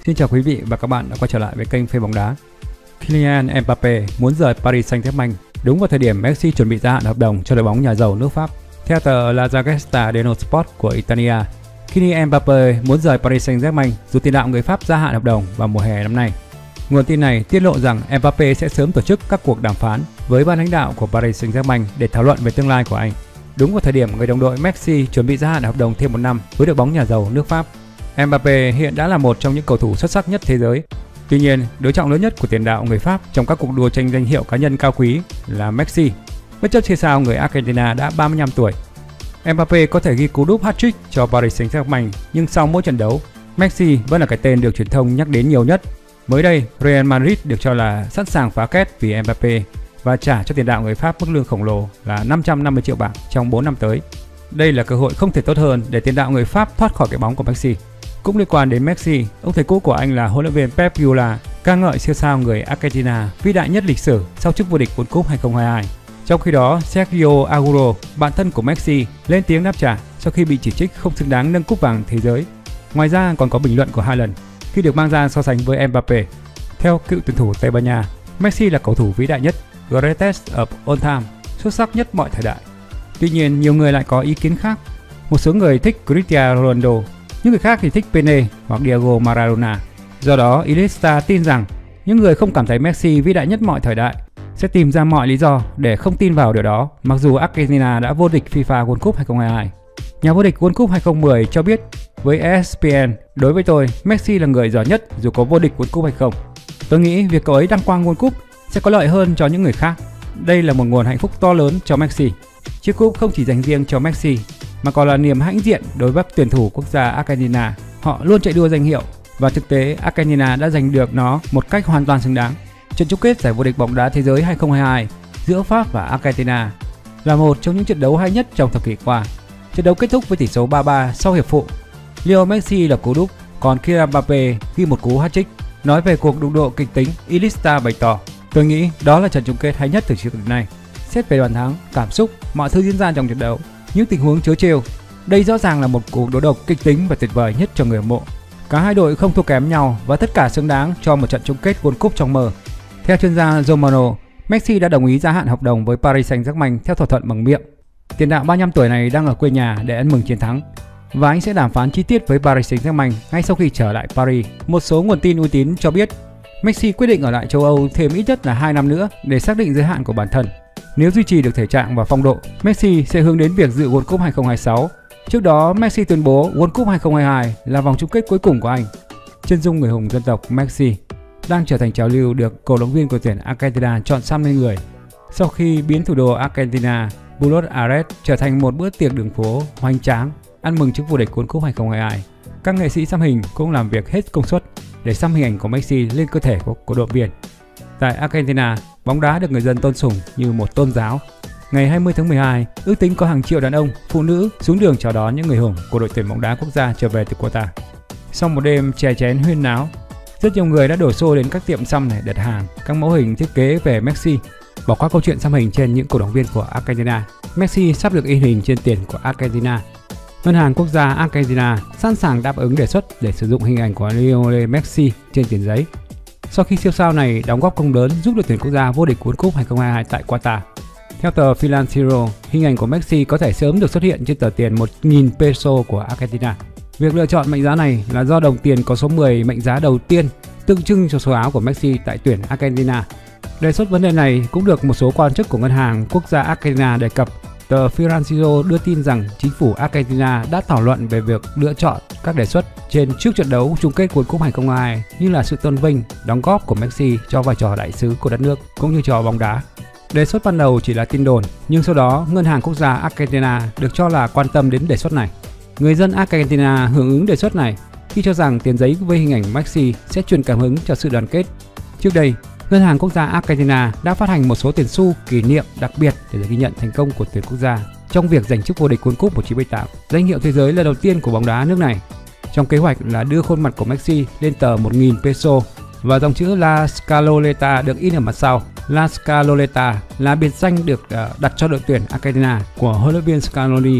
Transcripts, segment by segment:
Xin chào quý vị và các bạn đã quay trở lại với kênh Phê Bóng Đá. Kylian Mbappé muốn rời Paris Saint-Germain đúng vào thời điểm Messi chuẩn bị gia hạn hợp đồng cho đội bóng nhà giàu nước Pháp. Theo tờ La Gazzetta dello Sport của Italia, Kylian Mbappé muốn rời Paris Saint-Germain dù tiền đạo người Pháp gia hạn hợp đồng vào mùa hè năm nay. Nguồn tin này tiết lộ rằng Mbappé sẽ sớm tổ chức các cuộc đàm phán với ban lãnh đạo của Paris Saint-Germain để thảo luận về tương lai của anh. Đúng vào thời điểm người đồng đội Messi chuẩn bị gia hạn hợp đồng thêm một năm với đội bóng nhà giàu nước Pháp. Mbappé hiện đã là một trong những cầu thủ xuất sắc nhất thế giới. Tuy nhiên, đối trọng lớn nhất của tiền đạo người Pháp trong các cuộc đua tranh danh hiệu cá nhân cao quý là Messi. Bất chấp siêu sao người Argentina đã 35 tuổi, Mbappé có thể ghi cú đúp hat-trick cho Paris Saint-Germain, nhưng sau mỗi trận đấu, Messi vẫn là cái tên được truyền thông nhắc đến nhiều nhất. Mới đây, Real Madrid được cho là sẵn sàng phá kết vì Mbappé và trả cho tiền đạo người Pháp mức lương khổng lồ là 550 triệu bảng trong 4 năm tới. Đây là cơ hội không thể tốt hơn để tiền đạo người Pháp thoát khỏi cái bóng của Messi. Cũng liên quan đến Messi, ông thầy cũ của anh là huấn luyện viên Pep Guardiola ca ngợi siêu sao người Argentina vĩ đại nhất lịch sử sau chức vô địch World Cup 2022. Trong khi đó, Sergio Aguero, bạn thân của Messi, lên tiếng đáp trả sau khi bị chỉ trích không xứng đáng nâng cúp vàng thế giới. Ngoài ra còn có bình luận của Haaland khi được mang ra so sánh với Mbappé. Theo cựu tuyển thủ Tây Ban Nha, Messi là cầu thủ vĩ đại nhất, greatest of all time, xuất sắc nhất mọi thời đại. Tuy nhiên, nhiều người lại có ý kiến khác. Một số người thích Cristiano Ronaldo, những người khác thì thích Pele hoặc Diego Maradona. Do đó, Iniesta tin rằng những người không cảm thấy Messi vĩ đại nhất mọi thời đại sẽ tìm ra mọi lý do để không tin vào điều đó, mặc dù Argentina đã vô địch FIFA World Cup 2022. Nhà vô địch World Cup 2010 cho biết với ESPN, đối với tôi, Messi là người giỏi nhất dù có vô địch World Cup hay không. Tôi nghĩ việc cậu ấy đăng quang World Cup sẽ có lợi hơn cho những người khác. Đây là một nguồn hạnh phúc to lớn cho Messi. Chiếc cúp không chỉ dành riêng cho Messi mà còn là niềm hãnh diện đối với tuyển thủ quốc gia Argentina. Họ luôn chạy đua danh hiệu và thực tế Argentina đã giành được nó một cách hoàn toàn xứng đáng. Trận chung kết giải vô địch bóng đá thế giới 2022 giữa Pháp và Argentina là một trong những trận đấu hay nhất trong thập kỷ qua. Trận đấu kết thúc với tỷ số 3-3 sau hiệp phụ. Lionel Messi là cú đúp, còn Kylian Mbappé ghi một cú hat-trick. Nói về cuộc đụng độ kịch tính, Iniesta bày tỏ: "Tôi nghĩ đó là trận chung kết hay nhất từ trước đến nay. Xét về bàn thắng, cảm xúc, mọi thứ diễn ra trong trận đấu, những tình huống trớ trêu, đây rõ ràng là một cuộc đối đầu kịch tính và tuyệt vời nhất cho người hâm mộ. Cả hai đội không thua kém nhau và tất cả xứng đáng cho một trận chung kết World Cup trong mơ." Theo chuyên gia Romano, Messi đã đồng ý gia hạn hợp đồng với Paris Saint-Germain theo thỏa thuận bằng miệng. Tiền đạo 35 tuổi này đang ở quê nhà để ăn mừng chiến thắng và anh sẽ đàm phán chi tiết với Paris Saint-Germain ngay sau khi trở lại Paris. Một số nguồn tin uy tín cho biết Messi quyết định ở lại châu Âu thêm ít nhất là 2 năm nữa để xác định giới hạn của bản thân. Nếu duy trì được thể trạng và phong độ, Messi sẽ hướng đến việc dự World Cup 2026. Trước đó, Messi tuyên bố World Cup 2022 là vòng chung kết cuối cùng của anh. Chân dung người hùng dân tộc Messi đang trở thành trào lưu được cổ động viên của tuyển Argentina chọn xăm lên người sau khi biến thủ đô Argentina, Buenos Aires trở thành một bữa tiệc đường phố hoành tráng ăn mừng chức vô địch World Cup 2022. Các nghệ sĩ xăm hình cũng làm việc hết công suất để xăm hình ảnh của Messi lên cơ thể của cổ động viên. Tại Argentina, bóng đá được người dân tôn sùng như một tôn giáo. Ngày 20 tháng 12, ước tính có hàng triệu đàn ông, phụ nữ xuống đường chào đón những người hùng của đội tuyển bóng đá quốc gia trở về từ Qatar. Sau một đêm chè chén huyên náo, rất nhiều người đã đổ xô đến các tiệm xăm này đặt hàng các mẫu hình thiết kế về Messi. Bỏ qua câu chuyện xăm hình trên những cổ động viên của Argentina, Messi sắp được in hình trên tiền của Argentina. Ngân hàng quốc gia Argentina sẵn sàng đáp ứng đề xuất để sử dụng hình ảnh của Lionel Messi trên tiền giấy sau khi siêu sao này đóng góp công lớn giúp đội tuyển quốc gia vô địch World Cup 2022 tại Qatar. Theo tờ Financiero, hình ảnh của Messi có thể sớm được xuất hiện trên tờ tiền 1.000 peso của Argentina. Việc lựa chọn mệnh giá này là do đồng tiền có số 10 mệnh giá đầu tiên tượng trưng cho số áo của Messi tại tuyển Argentina. Đề xuất vấn đề này cũng được một số quan chức của ngân hàng quốc gia Argentina đề cập. Tờ Financiero đưa tin rằng chính phủ Argentina đã thảo luận về việc lựa chọn các đề xuất trên trước trận đấu chung kết World Cup 2022 như là sự tôn vinh, đóng góp của Messi cho vai trò đại sứ của đất nước cũng như cho bóng đá. Đề xuất ban đầu chỉ là tin đồn, nhưng sau đó ngân hàng quốc gia Argentina được cho là quan tâm đến đề xuất này. Người dân Argentina hưởng ứng đề xuất này khi cho rằng tiền giấy với hình ảnh Messi sẽ truyền cảm hứng cho sự đoàn kết. Trước đây, Ngân hàng Quốc gia Argentina đã phát hành một số tiền xu kỷ niệm đặc biệt để ghi nhận thành công của tuyển quốc gia trong việc giành chức vô địch World Cup 1978, danh hiệu thế giới lần đầu tiên của bóng đá nước này. Trong kế hoạch là đưa khuôn mặt của Messi lên tờ 1.000 peso và dòng chữ La Scaloleta được in ở mặt sau. La Scaloleta là biệt danh được đặt cho đội tuyển Argentina của huấn luyện viên Scaloni.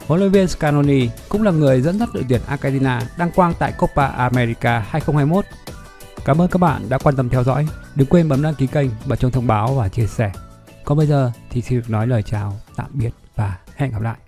Huấn luyện viên Scaloni cũng là người dẫn dắt đội tuyển Argentina đăng quang tại Copa America 2021. Cảm ơn các bạn đã quan tâm theo dõi. Đừng quên bấm đăng ký kênh, bật chuông thông báo và chia sẻ. Còn bây giờ thì xin được nói lời chào, tạm biệt và hẹn gặp lại.